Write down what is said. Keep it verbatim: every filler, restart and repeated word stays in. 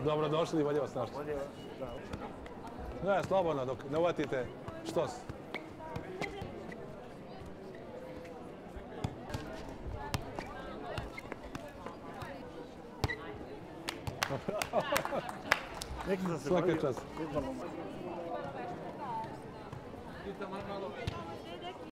Dobrodošli, bolje vas našli. Bolje, da. Ne, slobodno, dok ne uvatite štos. Neki sam se Svaka bavio čast. fudbalom.